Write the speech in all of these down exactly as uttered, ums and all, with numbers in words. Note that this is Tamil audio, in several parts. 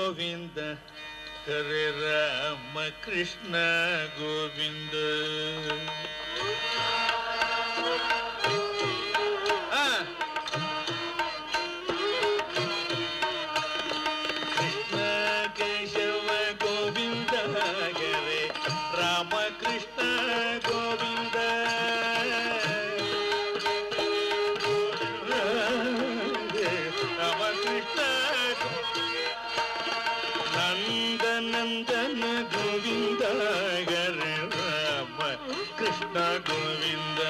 Govinda, Hare Rama Krishna Govinda. Ah. Krishna Keshava Govinda, Hare Rama Krishna Govinda. Rama Krishna Nandana Govinda, Hare Rama Krishna Govinda.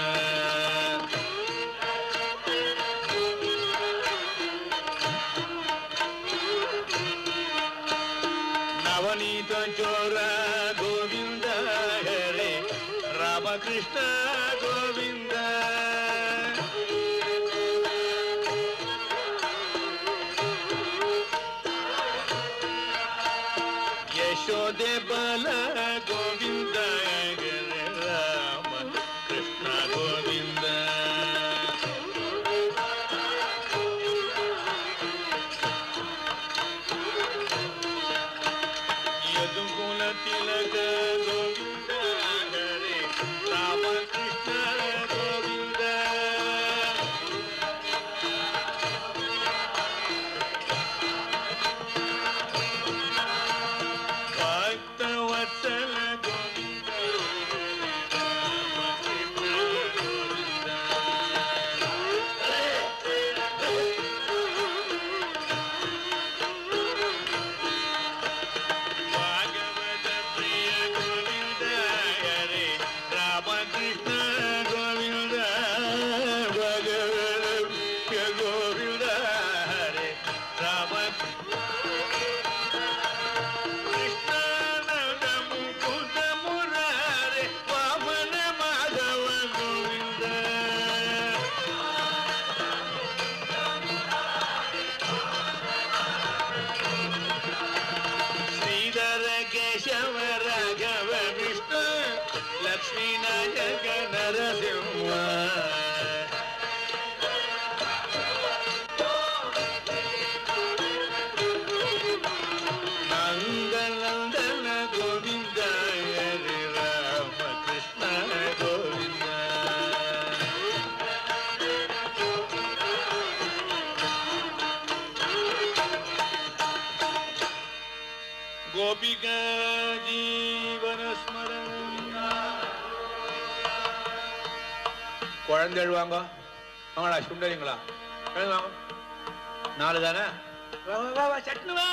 Navanita Chora Govinda, Hare Rama Krishna Govinda. Yashode Bala Govinda, Hare Rama Krishna Govinda. Yadukula Tilaka Govinda, Hare Rama Krishna Govinda. Bhakta Vatsala Govinda, Rama Krishna Govinda. Bhagavata Priya Govinda, Hare Rama Krishna Govinda. Bhagavata Priya Govinda, Hare Rama Krishna Nanda Mukunda Murare Vamana Madhava Govinda. Sridhara Keshava Raghava Vishnu Lakshmi Nayaka Narasimha. Nandanandana Govinda, Hare Rama Krishna Govinda. Gopika Jeevana Smarana. குழந்தை எழுவாங்க வாங்களா சுண்டரிங்களா எழுவாங்க நாலு தானே வா வா வா சட்னு வா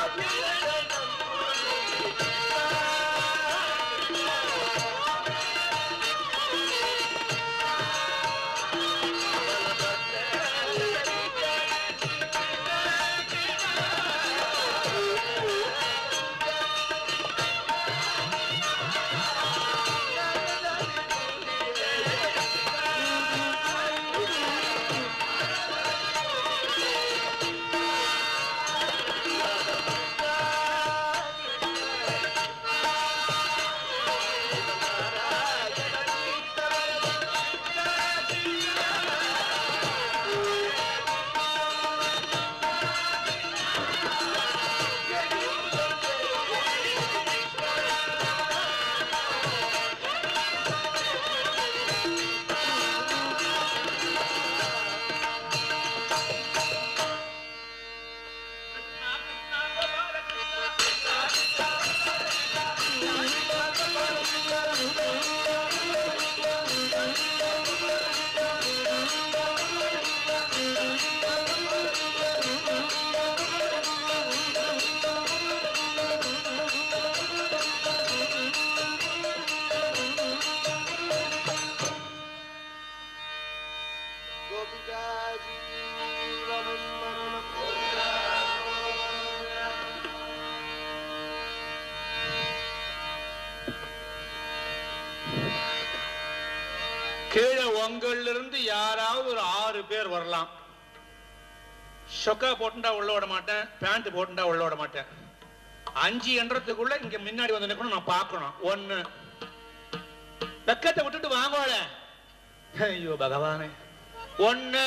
கீழே உங்களிலிருந்து யாராவது ஒரு ஆறு பேர் வரலாம். சொக்கா போட்டுண்டா உள்ள விட மாட்டேன், பேண்ட் போட்டுண்டா உள்ள விட மாட்டேன். அஞ்சு என்றதுக்குள்ள இங்க முன்னாடி வந்து நிக்கணும், நான் பார்க்கணும். ஒண்ணு வெக்கத்தை விட்டுட்டு வாங்கோல. ஐயோ பகவானே. ஒண்ணு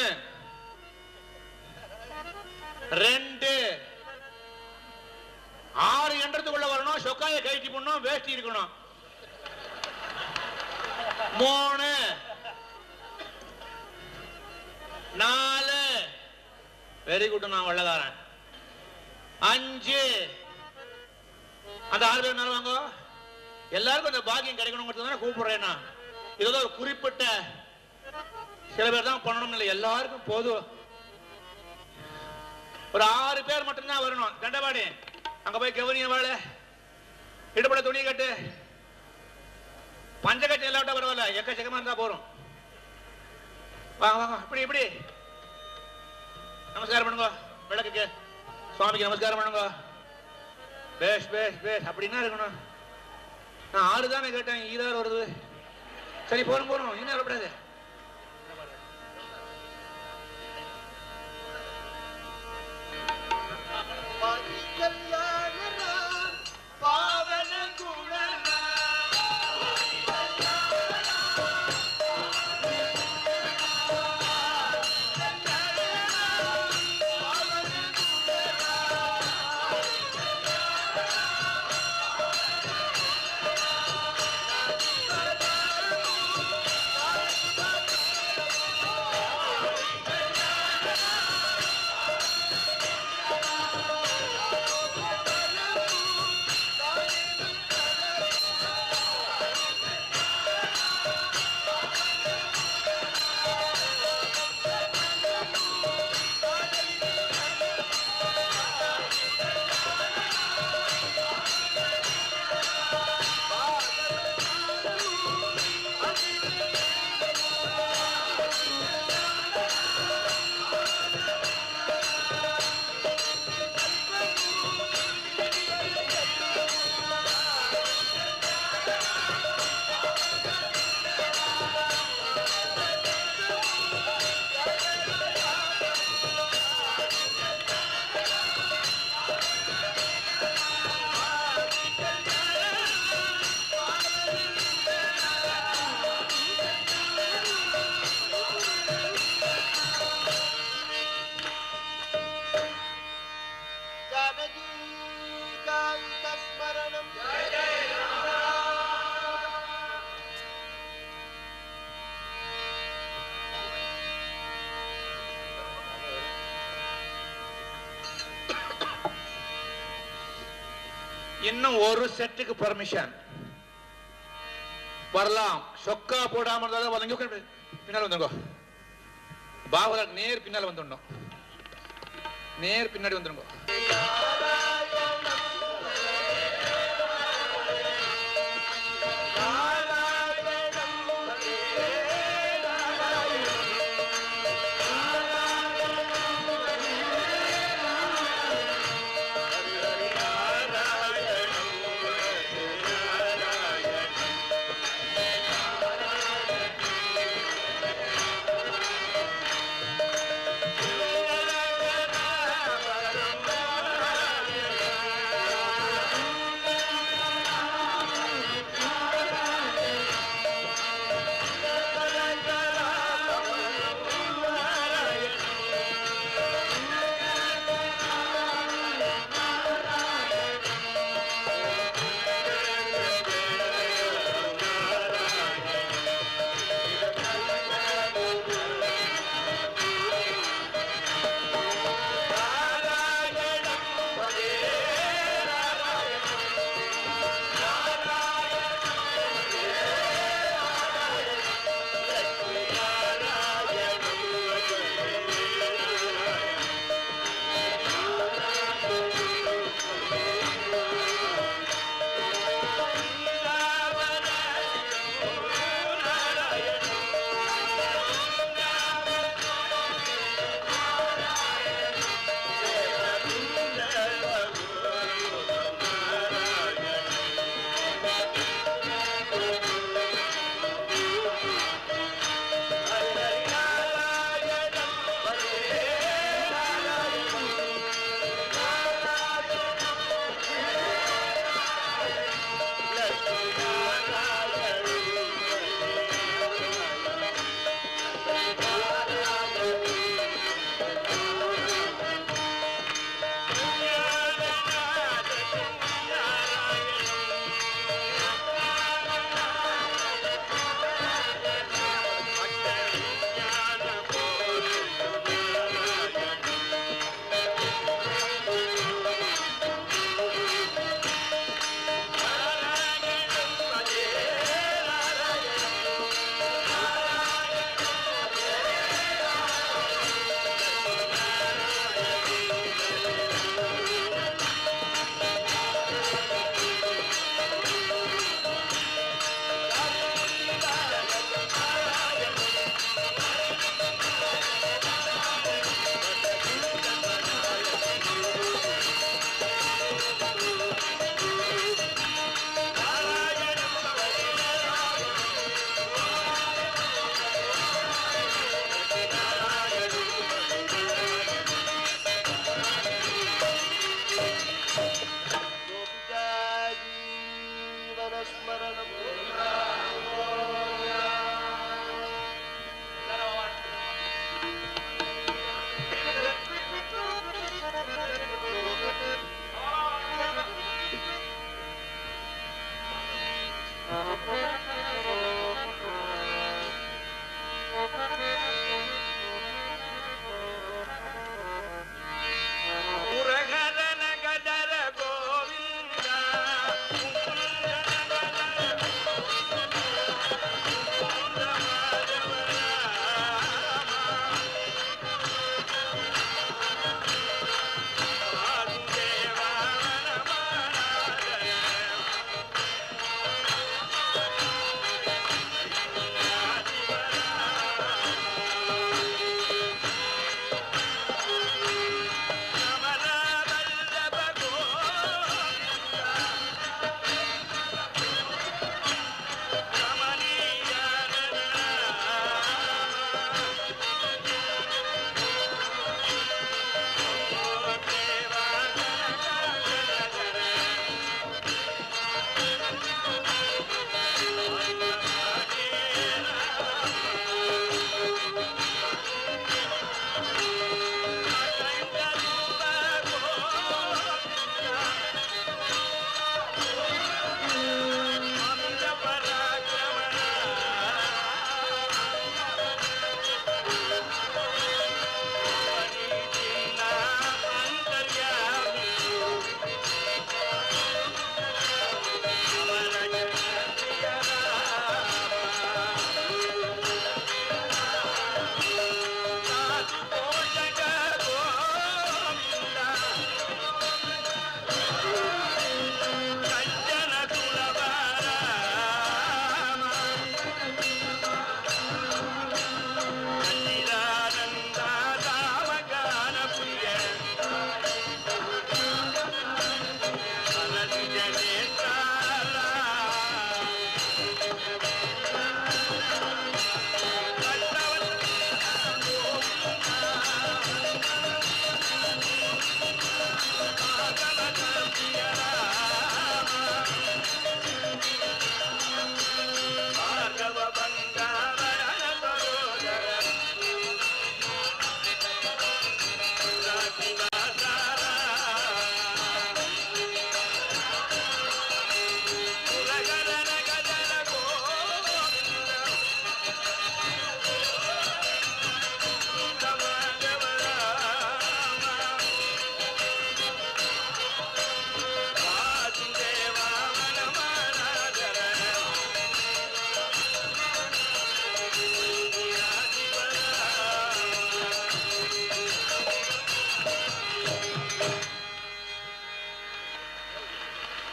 ரெண்டு ஆறு என்றதுக்குள்ள வரணும். சொக்காய கைட்டி போடணும், வேஷ்டி இருக்கணும். மூணு நாலு வெரி குட், நான் வெள்ளக்காரன். அஞ்சு அந்த ஆறு பேர் மேல வாங்க. எல்லாருக்கும் அந்த பாக்கியம் கிடைக்கணும் கூப்பிடுறேன். இதோ ஒரு குறிப்பிட்ட சில பேர் தான் பண்ணணும் இல்லை, எல்லாருக்கும் போதும். ஒரு ஆறு பேர் மட்டும்தான் வரணும். தண்டபாடி அங்க போய் கவனிய வாழ, இடுபட துணி கட்டு, பஞ்சகட்சி இல்லாவிட்டா பரவாயில்ல, எக்கச்சக்கமா இருந்தா போறோம். வாங்க வாங்க, இப்படி இப்படி நமஸ்காரம் பண்ணுங்க. விளக்குக்கு சுவாமிக்கு நமஸ்காரம் பண்ணுங்க. பேஷ் பேஷ் பேஷ் அப்படின்னா இருக்கணும். நான் ஆறு தானே கேட்டேன், ஈராறு வருது. சரி போறோம் போறோம், இன்னும் வரப்படாது. இன்னும் ஒரு செட்டுக்கு பர்மிஷன் வரலாம். சொக்கா போடாம இருந்தாலும் பின்னால் வந்துங்க. பாகவதர் நேர் பின்னால் வந்துடணும், நேர் பின்னாடி வந்துருங்க.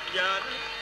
யாரு